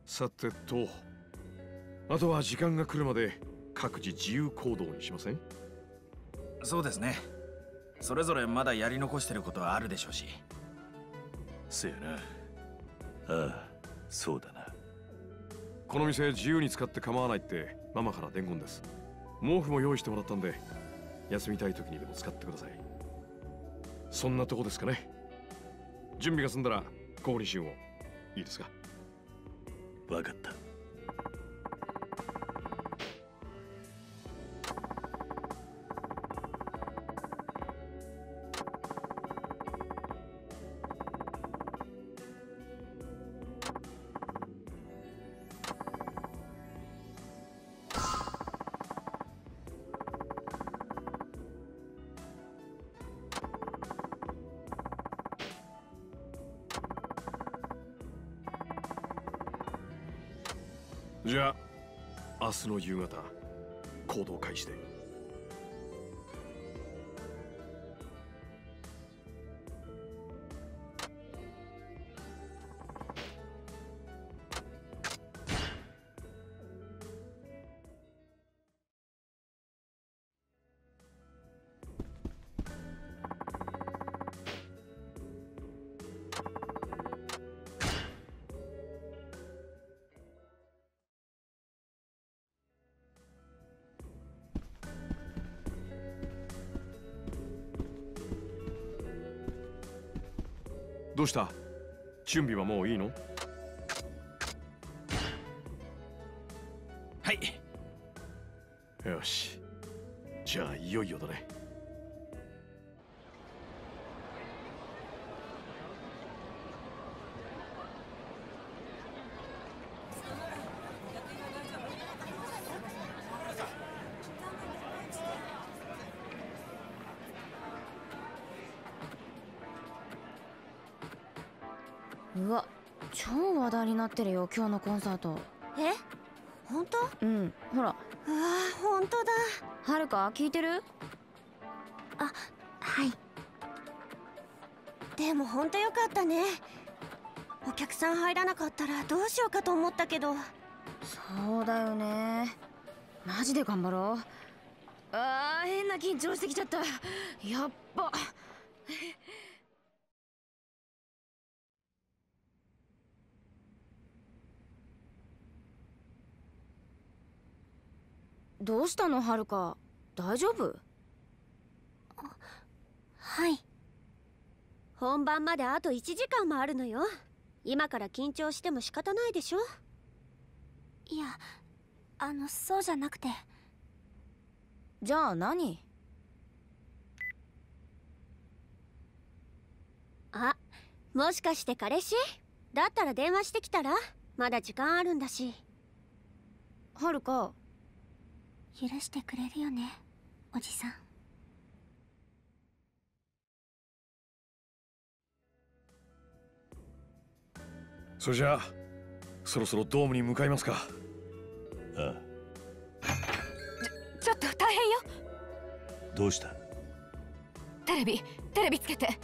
さてと、あとは時間が来るまで各自自由行動にしません？ そうですね。それぞれまだやり残してることはあるでしょうし。 せやな。ああ、そうだな。 この店自由に使って構わないってママから伝言です。毛布も用意してもらったんで、休みたい時にでも使ってください。そんなとこですかね。準備が済んだら小栗旬を。いいですか？ わかった。 じゃあ明日の夕方行動開始で。どうした？準備はもういいの？ はい。 よし。じゃあいよいよだね。 うわ、超話題になってるよ今日のコンサート。 え、本当？ うん、ほら。 うわ、本当だ。 はるか聞いてる？ あ、はい。でも本当よかったね。お客さん入らなかったらどうしようかと思ったけど。 そうだよね。マジで頑張ろう。変な緊張してきちゃった。やっば。どうしたのはるか、大丈夫？ はい。本番まであと1時間もあるのよ。今から緊張しても仕方ないでしょ。いや、そうじゃなくて。 じゃあ何？ あ、もしかして彼氏？だったら電話してきたら？まだ時間あるんだし。 はるか、 許してくれるよね、おじさん。 それじゃあそろそろドームに向かいますか。 ああ。 ちょっと大変よ。 どうした？ テレビつけて。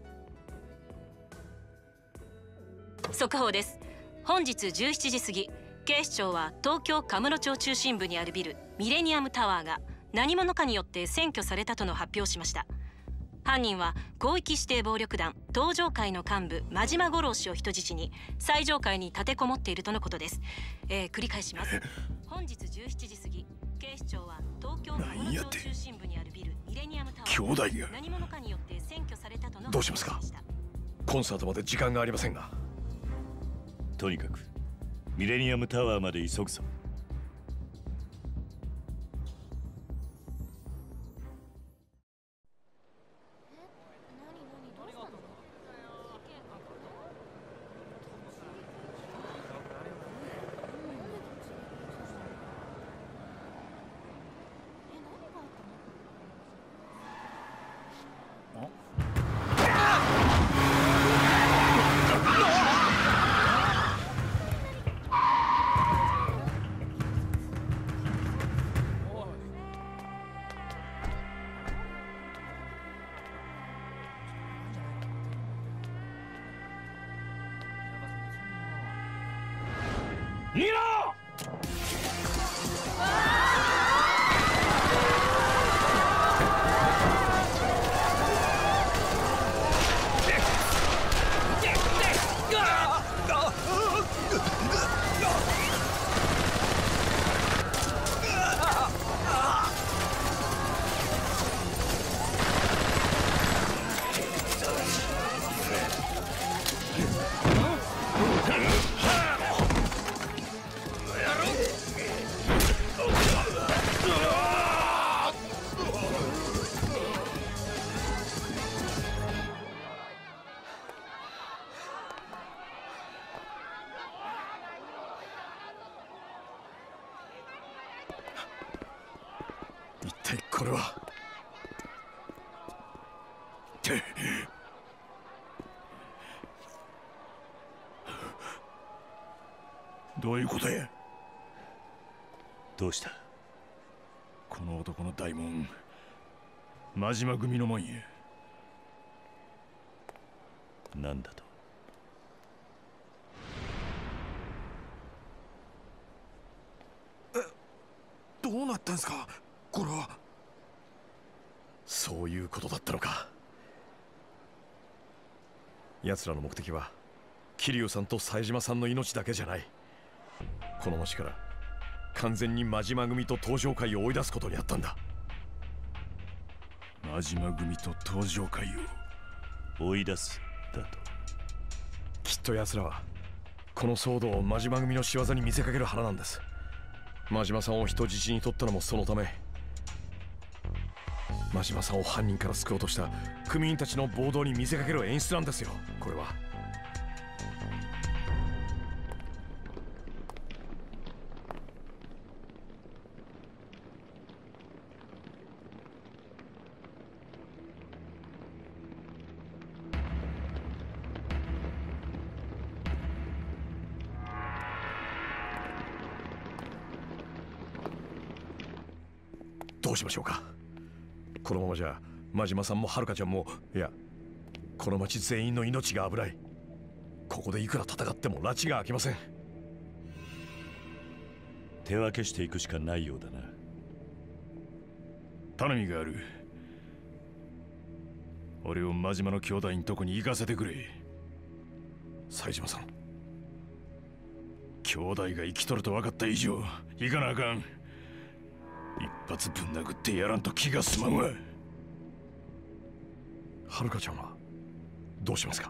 速報です。本日17時過ぎ、警視庁は東京カムロ町中心部にあるビルミレニアムタワーが何者かによって占拠されたとの発表をしました。犯人は広域指定暴力団東上会の幹部真島五郎氏を人質に最上階に立てこもっているとのことです。繰り返します。本日17時過ぎ、警視庁は東京カムロ町中心部にあるビルミレニアムタワーが何者かによって占拠されたとのどうしますか？コンサートまで時間がありませんが。 とにかくミレニアムタワーまで急ぐぞ。 逃げろ。 一体これは。 どういうことや。 どうした。 この男の大門、真島組のもんや。 なんだと。 どうなったんすかこれは。 そういうことだったのか。奴らの目的は桐生さんと冴島さんの命だけじゃない。この町から完全に真島組と東上会を追い出すことにあったんだ。 真島組と東上会を追い出すだと。 きっと奴らはこの騒動を真島組の仕業に見せかける腹なんです。真島さんを人質に取ったのもそのため。真島さんを犯人から救おうとした組員たちの暴動に見せかける演出なんですよ、これは。どうしましょうか。このままじゃ真島さんも遥ちゃんも、いやこの町全員の命が危ない。ここでいくら戦っても拉致が開きません。 手分けしていくしかないようだな。 頼みがある。俺を真島の兄弟んとこに行かせてくれ。 冴島さん、 兄弟が生きとると分かった以上行かなあかん。一発ぶん殴ってやらんと気が済まんわ。 遥ちゃんはどうしますか。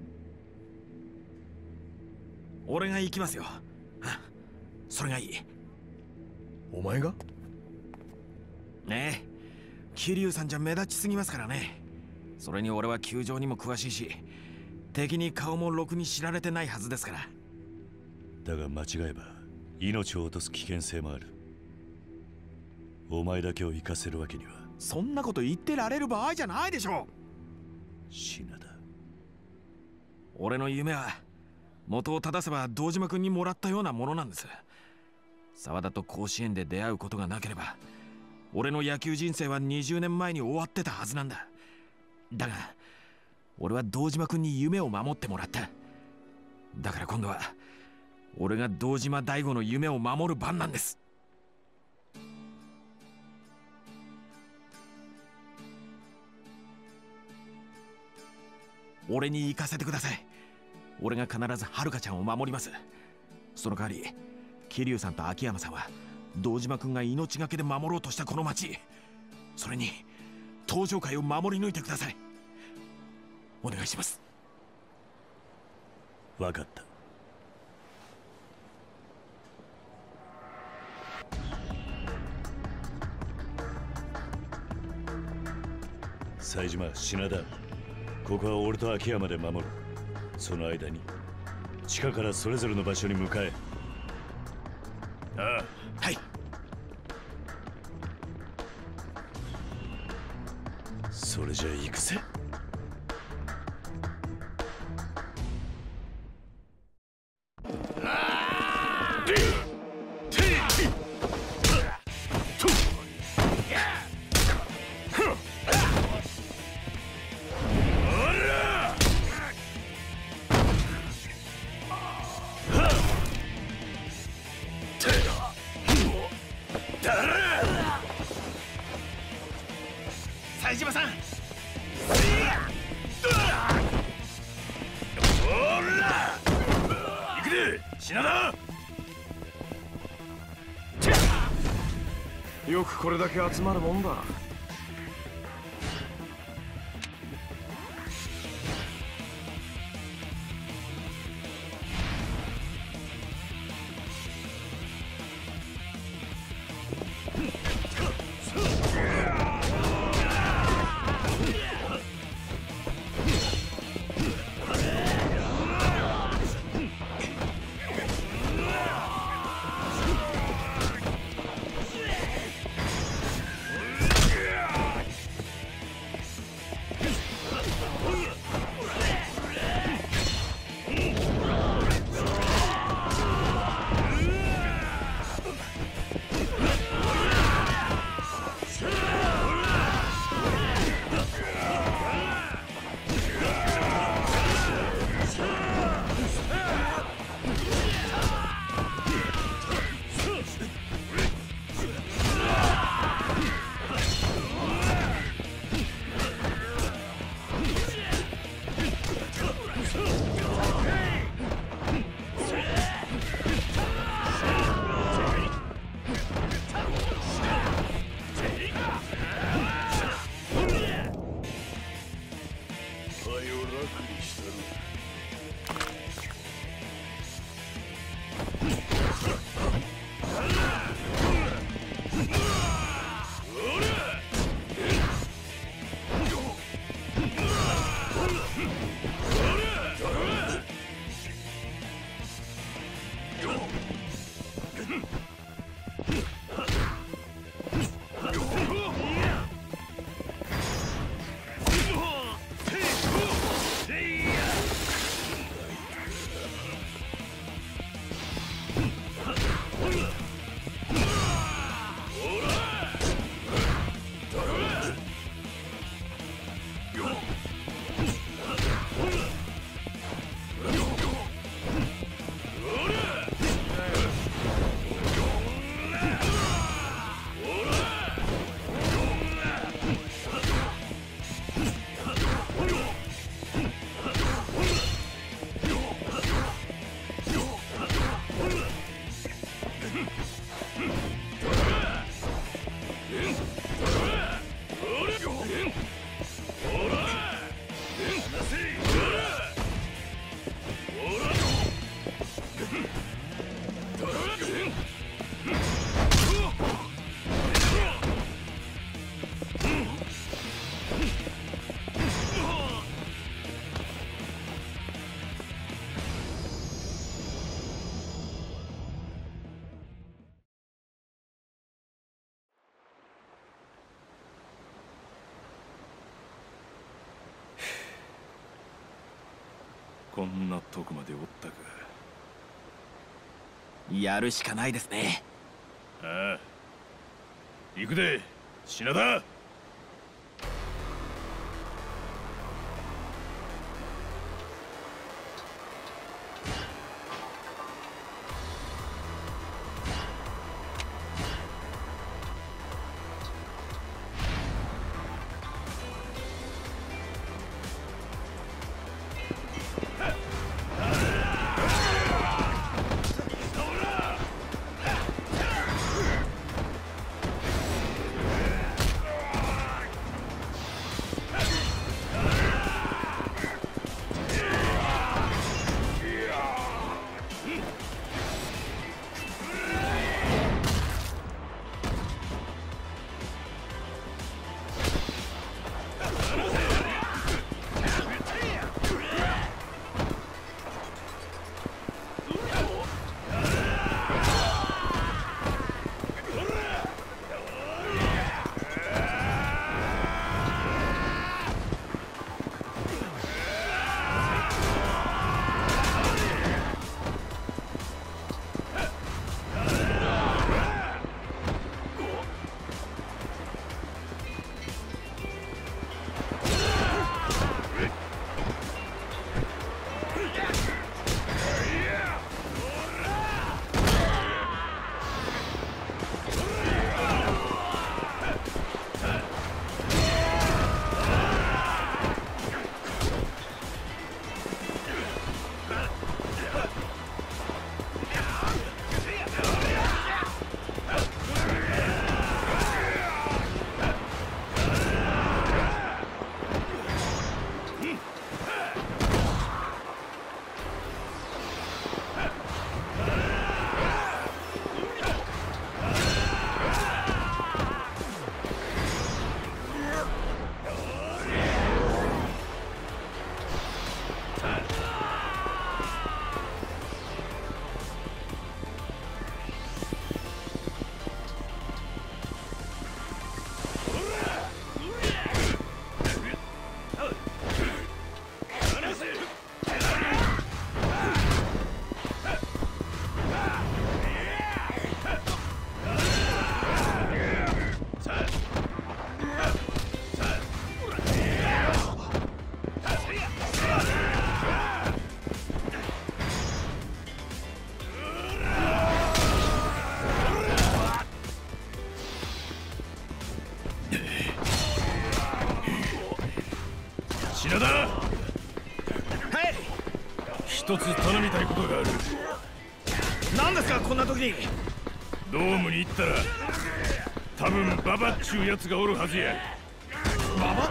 俺が行きますよ。それがいい。 お前が？ ねえ、桐生さんじゃ目立ちすぎますからね。それに俺は球場にも詳しいし、敵に顔もろくに知られてないはずですから。 だが間違えば命を落とす危険性もある。お前だけを行かせるわけには。 そんなこと言ってられる場合じゃないでしょ。 品田、 俺の夢は元を正せば堂島君にもらったようなものなんです。沢田と甲子園で出会うことがなければ俺の野球人生は20年前に終わってたはずなんだ。だが俺は堂島君に夢を守ってもらった。だから今度は俺が堂島大吾の夢を守る番なんです。俺に行かせてください。俺が必ず遥ちゃんを守ります。その代わり桐生さんと秋山さんは堂島君が命がけで守ろうとしたこの町、それに東上会を守り抜いてください。お願いします。 分かった。冴島、品田、ここは俺と秋山で守る。その間に地下からそれぞれの場所に向かえ。 ああ、 はい。 それじゃ行くぜ。 冴島さん。行くで品田。 よくこれだけ集まるもんだ。 こんなとこまでおったか。 やるしかないですね。 ああ、行くで品田。 品田、 はい。 一つ頼みたいことがある。 何ですかこんな時に。 ドームに行ったら多分ババっちゅうやつがおるはずや。 ババ？ あ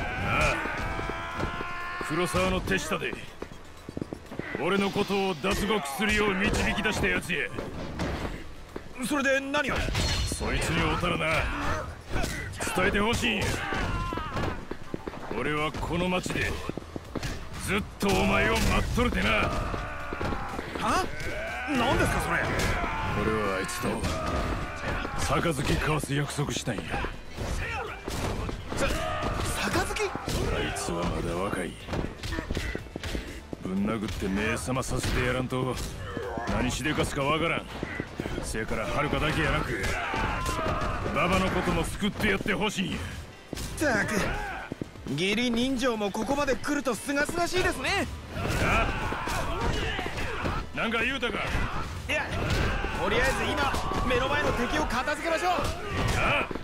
あ、黒沢の手下で俺のことを脱獄するよう導き出したやつや。 それで何を？ そいつに会うたらな、伝えてほしいんや。俺はこの町でずっとお前を待っとるてな。 は？何ですかそれ。 俺はあいつと杯交わす約束したんや。 杯？ あいつはまだ若い。ぶん殴って目覚まさせてやらんと何しでかすかわからん。せやから遥だけやなくババのことも救ってやってほしいんや。 ったく義理人情もここまで来るとすがすがしいですね。 なんか言うたか？ いや、とりあえず今目の前の敵を片付けましょう。 ああ、